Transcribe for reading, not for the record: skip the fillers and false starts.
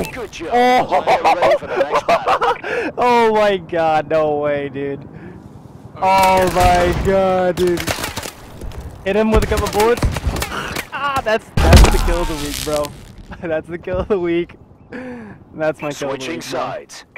Good job. Oh! Get ready for the next battle. Oh my god, no way, dude. Oh my god, dude. Hit him with a couple bullets. Ah, that's the kill of the week, bro. That's the kill of the week. That's my kill of the Switching week, bro. sides.